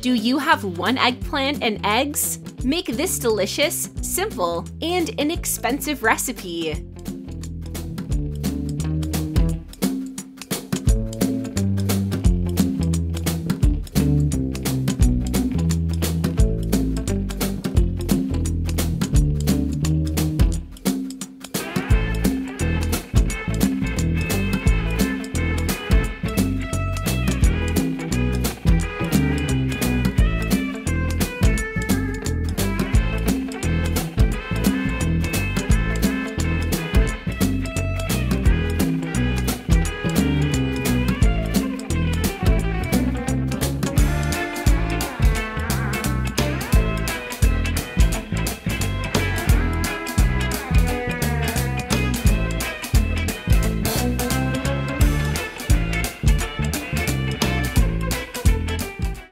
Do you have one eggplant and eggs? Make this delicious, simple, and inexpensive recipe.